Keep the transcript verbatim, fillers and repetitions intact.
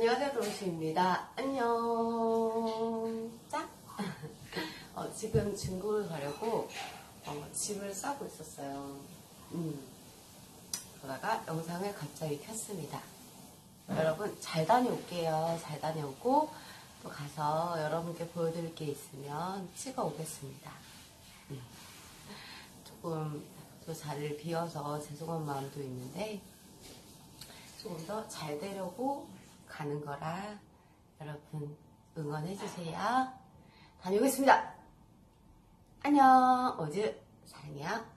안녕하세요, 도로시입니다. 안녕. 짝. 어, 지금 중국을 가려고 어, 짐을 싸고 있었어요. 음. 그러다가 영상을 갑자기 켰습니다. 여러분 잘 다녀올게요. 잘 다녀오고 또 가서 여러분께 보여드릴 게 있으면 찍어 오겠습니다. 음. 조금 또 자리를 비워서 죄송한 마음도 있는데 조금 더 잘 되려고 가는 거라 여러분 응원해주세요. 다녀오겠습니다. 안녕. 어즈 사랑해요.